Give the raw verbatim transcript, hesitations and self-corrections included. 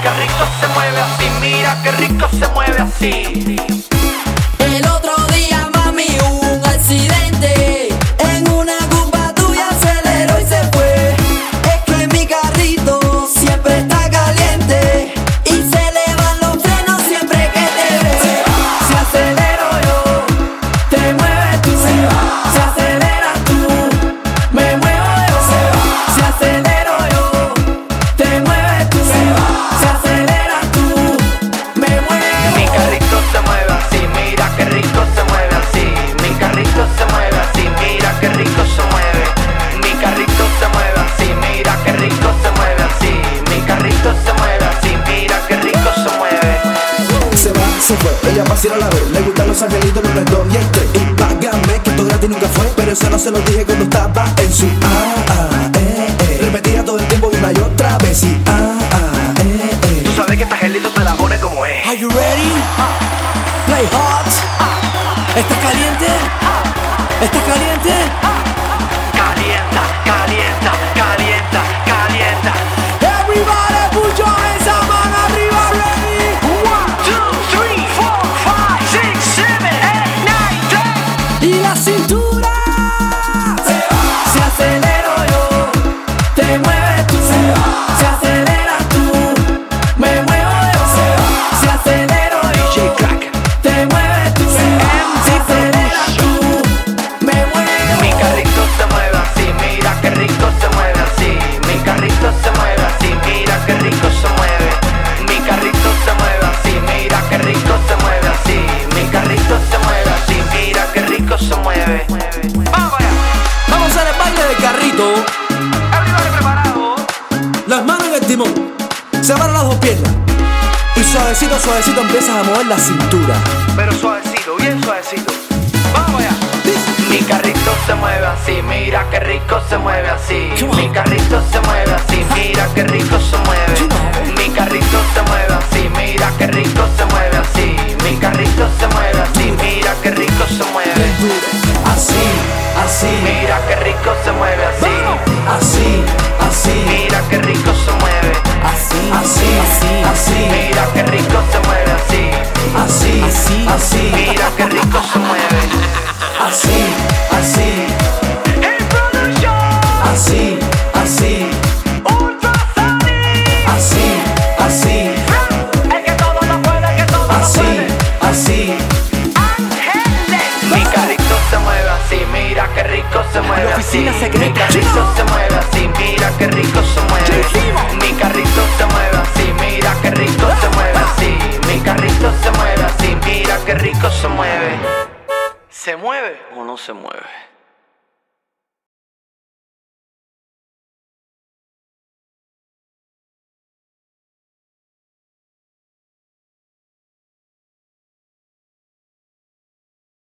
qué rico se mueve así, mira qué rico se mueve así. El otro día, mami, hubo un accidente. En una curva tuya aceleró y se fue. Es que mi carrito siempre está caliente y se le van los frenos siempre que te ve. Si acelero yo, te mueves tú. Si aceleras tú, me muevo yo. Si acelero yo, te mueves tú. Si aceleras tú, me muevo. Mi carrito se mueve así, mira qué rico se mueve así. Mi carrito se mueve así, mira qué rico se mueve. Mi carrito se mueve así, mira qué rico se mueve así. Mi carrito se mueve así, mira qué rico se mueve. Se va, se fue, ella pasa a la vez. Le gustan los angelitos, los redondos y este. Y págame, que esto gratis nunca fue. Pero eso no se lo dije cuando estaba en su ah, ah, eh, eh. Repetía todo el tiempo una y otra vez y ah, ah, eh, eh. Tú sabes que esta angelito te la pone como es. Are you ready? Play hot. ¿Estás caliente? ¿Estás caliente? Calienta, calienta, calienta, calienta. Everybody put your hands up, man, arriba, ready? One, two, three, four, five, six, seven, eight, nine, ten. Y la cintura. Si acelero yo, te mueves tú. Si aceleras tú, me muevo yo. Si acelero yo, te mueves tú. Si aceleras tú, me muevo. Mi carrito se mueve así, mira qué rico se mueve así. Mi carrito se mueve así, mira qué rico se mueve. Mi carrito se mueve así, mira qué rico se mueve así. Mi carrito se mueve así, mira qué rico se mueve. Vamos allá. Vamos a hacer el baile del carrito. Everybody preparado. Las manos en el timón. Separa las dos piernas. Y suavecito, suavecito empiezas a mover la cintura. Pero suavecito, bien suavecito. Vamos allá. Mi carrito se mueve así, mira qué rico se mueve así. Mi carrito se mueve así, mira qué rico se mueve. Mi carrito se mueve así, mira qué rico se mueve así. Mi carrito se mueve así, mira qué rico se mueve. Así, así, Mira qué rico se mueve así. así, así, Mira qué rico se mueve. así, así, así, Mira qué rico se mueve así. así, así, así, Mira qué rico se mueve. así, así, Hey Production, así, así, Ultrasonic. así, así, Es que todo lo puede, que todo lo así, puede. así. Ángeles. Mi carrito se mueve así, mira qué rico se mueve así. oficina Mi secreta. carrito se mueve así, mira qué rico se mueve. Mi carrito se mueve así, mira qué rico se mueve así. Mi carrito se mueve así, mira qué rico se mueve. ¿Se mueve o no se mueve?